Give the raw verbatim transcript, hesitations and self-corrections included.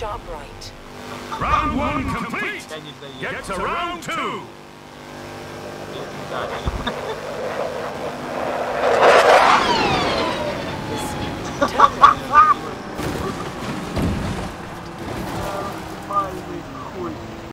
job right. Round one complete. Kayaknya saya Get to round two. Dia sudah.